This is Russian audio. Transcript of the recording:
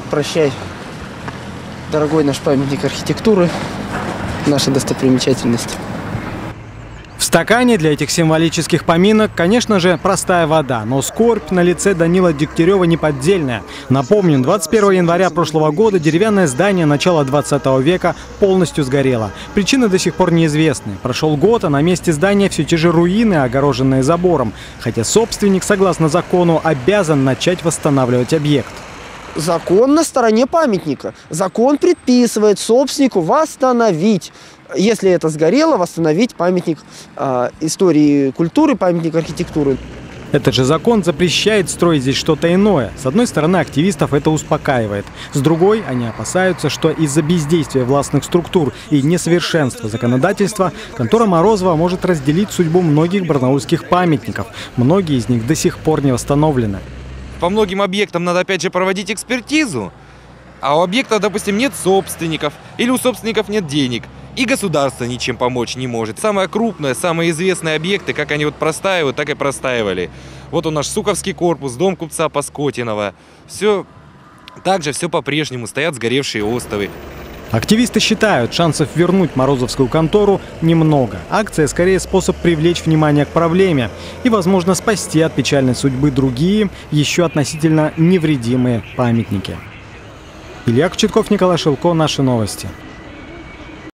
Прощай, дорогой наш памятник архитектуры, наша достопримечательность. В стакане для этих символических поминок, конечно же, простая вода. Но скорбь на лице Данила Дегтярева неподдельная. Напомним, 21 января прошлого года деревянное здание начала 20 века полностью сгорело. Причины до сих пор неизвестны. Прошел год, а на месте здания все те же руины, огороженные забором. Хотя собственник, согласно закону, обязан начать восстанавливать объект. Закон на стороне памятника. Закон предписывает собственнику восстановить, если это сгорело, восстановить памятник истории культуры, памятник архитектуры. Этот же закон запрещает строить здесь что-то иное. С одной стороны, активистов это успокаивает. С другой, они опасаются, что из-за бездействия властных структур и несовершенства законодательства контора Морозова может разделить судьбу многих барнаульских памятников. Многие из них до сих пор не восстановлены. По многим объектам надо опять же проводить экспертизу, а у объекта, допустим, нет собственников или у собственников нет денег, и государство ничем помочь не может. Самые крупные, самые известные объекты, как они вот простаивают, так и простаивали. Вот у нас Суковский корпус, дом купца Паскотинова. Все также, все по-прежнему, стоят сгоревшие остовы. Активисты считают, шансов вернуть Морозовскую контору немного. Акция скорее способ привлечь внимание к проблеме и, возможно, спасти от печальной судьбы другие, еще относительно невредимые памятники. Илья Кочетков, Николай Шилко, Наши новости.